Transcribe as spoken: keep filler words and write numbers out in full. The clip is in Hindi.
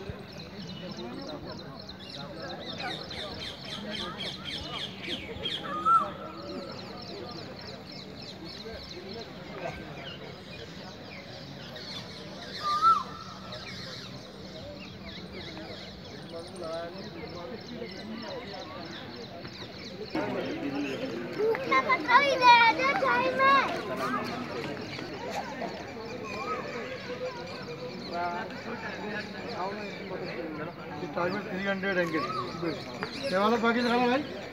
टाइमर थ्री हंड्रेड एंगल ये वाला बाकी दिखाना भाई।